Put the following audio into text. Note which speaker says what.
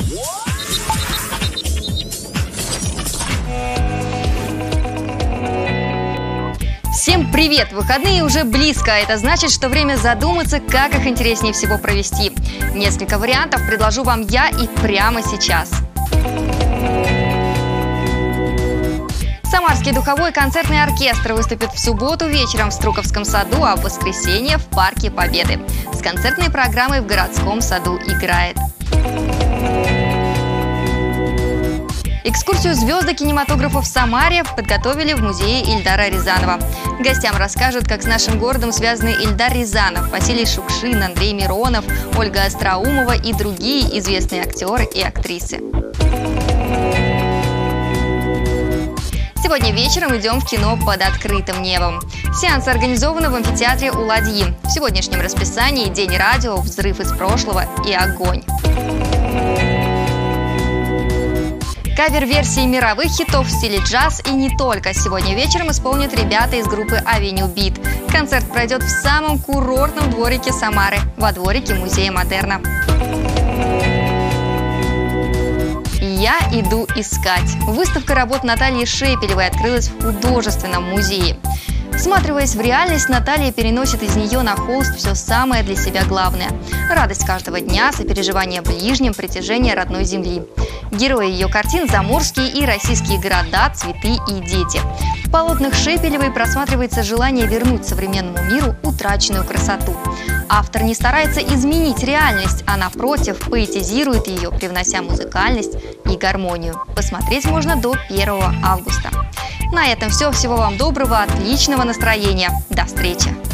Speaker 1: Всем привет! Выходные уже близко, а это значит, что время задуматься, как их интереснее всего провести. Несколько вариантов предложу вам я и прямо сейчас. Самарский духовой концертный оркестр выступит в субботу вечером в Струковском саду, а в воскресенье в Парке Победы. С концертной программой в городском саду играет. Экскурсию «Звезды кинематографа» в Самаре подготовили в музее Ильдара Рязанова. Гостям расскажут, как с нашим городом связаны Ильдар Рязанов, Василий Шукшин, Андрей Миронов, Ольга Остроумова и другие известные актеры и актрисы. Сегодня вечером идем в кино «Под открытым небом». Сеанс организован в амфитеатре у Ладьи. В сегодняшнем расписании «День радио», «Взрыв из прошлого» и «Огонь». Кавер-версии мировых хитов в стиле джаз и не только сегодня вечером исполнят ребята из группы Avenue Beat. Концерт пройдет в самом курортном дворике Самары, во дворике музея Модерна. «Я иду искать». Выставка работ Натальи Шепелевой открылась в художественном музее. Всматриваясь в реальность, Наталья переносит из нее на холст все самое для себя главное. Радость каждого дня, сопереживание ближним, притяжение родной земли. Герои ее картин – заморские и российские города, цветы и дети. В полотнах Шепелевой просматривается желание вернуть современному миру утраченную красоту. Автор не старается изменить реальность, а напротив поэтизирует ее, привнося музыкальность и гармонию. Посмотреть можно до 1 августа. На этом все. Всего вам доброго, отличного настроения. До встречи!